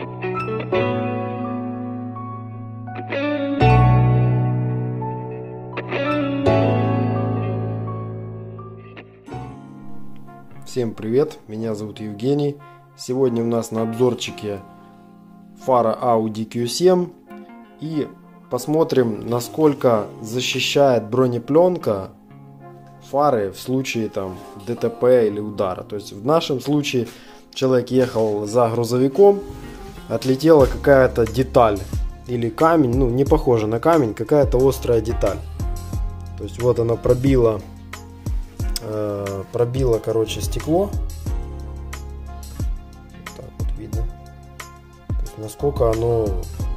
Всем привет, меня зовут Евгений. Сегодня у нас на обзорчике фара Audi Q7. И посмотрим, насколько защищает бронепленка фары в случае ДТП или удара. То есть в нашем случае человек ехал за грузовиком, отлетела какая-то деталь или камень, не похоже на камень, какая-то острая деталь. То есть вот она пробила, стекло. Вот так вот видно. То есть насколько оно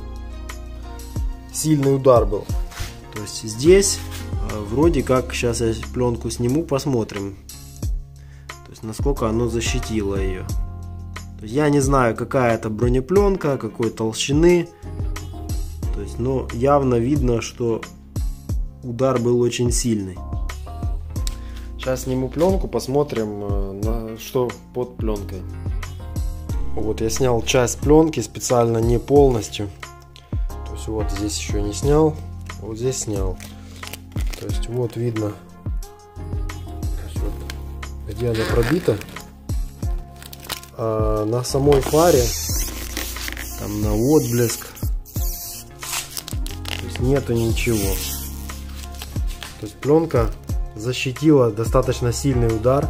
сильный удар был. То есть здесь вроде как, сейчас я пленку сниму, посмотрим. То есть насколько оно защитило ее. То есть я не знаю, какая это бронепленка, какой толщины. То есть, но явно видно, что удар был очень сильный. Сейчас сниму пленку, посмотрим, что под пленкой. Вот я снял часть пленки специально, не полностью. То есть вот здесь еще не снял, вот здесь снял. То есть вот видно, где она пробита. А на самой фаре, на отблеск, то есть нету ничего. То есть пленка защитила достаточно сильный удар.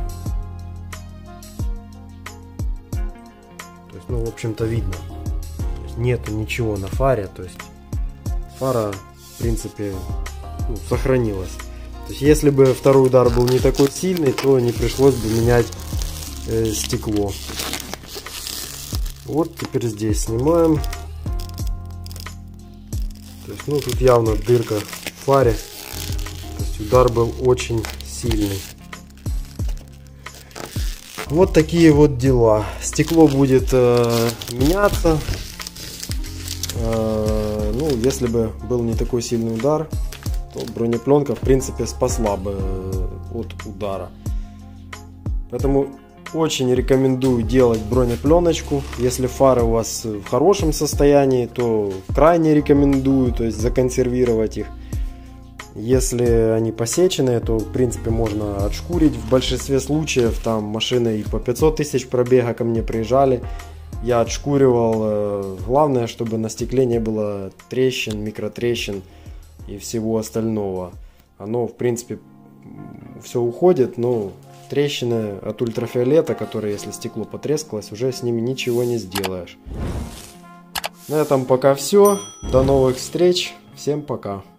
То есть, в общем-то, видно. То есть нету ничего на фаре. То есть фара, в принципе, сохранилась. То есть если бы второй удар был не такой сильный, то не пришлось бы менять стекло. Вот теперь здесь снимаем. То есть, тут явно дырка в фаре. Удар был очень сильный. Вот такие вот дела. Стекло будет меняться. Если бы был не такой сильный удар, то бронепленка в принципе спасла бы от удара. Поэтому очень рекомендую делать бронепленочку. Если фары у вас в хорошем состоянии, то крайне рекомендую, то есть законсервировать их. Если они посеченные, то в принципе можно отшкурить. В большинстве случаев машины и по 500 тысяч пробега ко мне приезжали. Я отшкуривал. Главное, чтобы на стекле не было трещин, микротрещин и всего остального. Оно в принципе все уходит, но трещины от ультрафиолета, которые, если стекло потрескалось, уже с ними ничего не сделаешь. На этом пока все. До новых встреч. Всем пока.